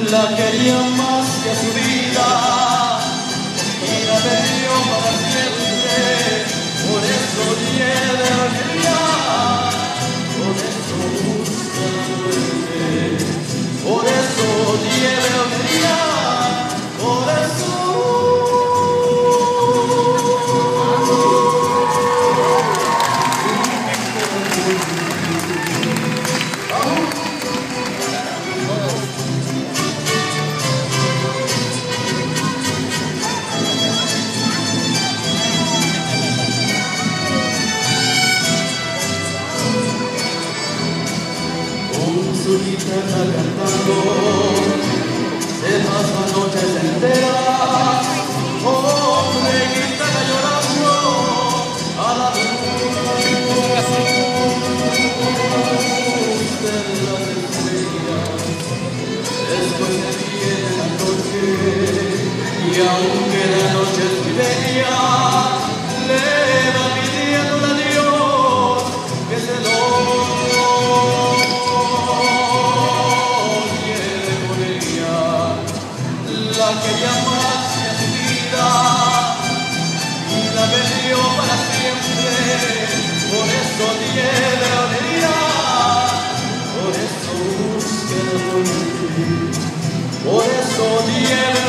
La quería más que a su vida y la perdió para siempre. Por eso lleve alegría, por eso busca la muerte. Por eso lleve alegría, por eso. Su guitarra cantando, se pasa noches enteras, con la guitarra llorando a la luz de las estrellas. Después se viene la noche, y aunque la noche es muy bella, le va pidiendo a Dios que se lo quería más que a su vida y la perdió para siempre. Por eso tiene alegría, por eso busca la muerte, por eso tiene